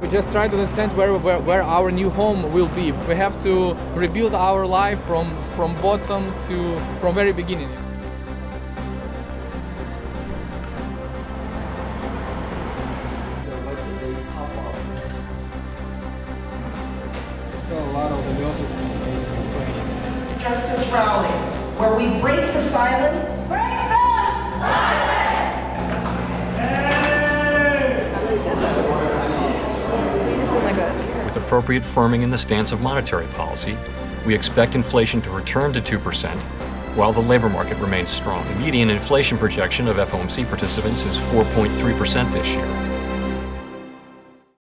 We just try to understand where our new home will be. We have to rebuild our life from bottom to from very beginning. Still a lot of the music in Ukraine. Justice rally, where we break the silence. Break the silence! With appropriate firming in the stance of monetary policy, we expect inflation to return to 2%, while the labor market remains strong. The median inflation projection of FOMC participants is 4.3% this year.